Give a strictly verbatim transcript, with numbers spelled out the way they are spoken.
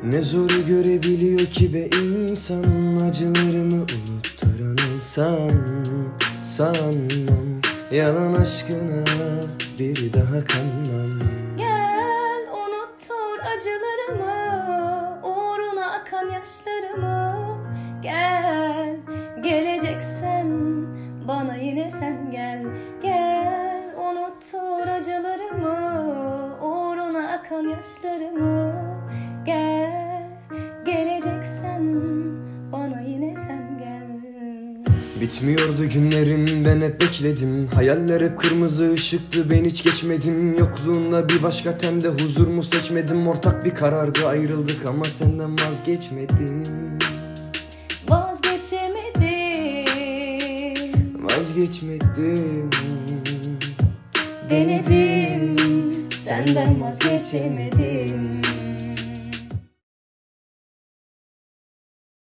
Ne zoru görebiliyor ki be insan, acılarımı unutturan insan. Sanmam yalan aşkına bir daha kanmam. Gel unuttur acılarımı, uğruna akan yaşlarımı. Gel, geleceksen bana yine sen gel. Gel unuttur acılarımı, uğruna akan yaşlarımı. Gel, geleceksen bana yine sen gel. Bitmiyordu günlerim, ben hep bekledim. Hayaller hep kırmızı ışıktı, ben hiç geçmedim. Yokluğunda bir başka tende huzur mu seçmedim. Ortak bir karardı, ayrıldık ama senden vazgeçmedim. Vazgeçemedim, Vazgeçmedim. denedim, senden vazgeçemedim.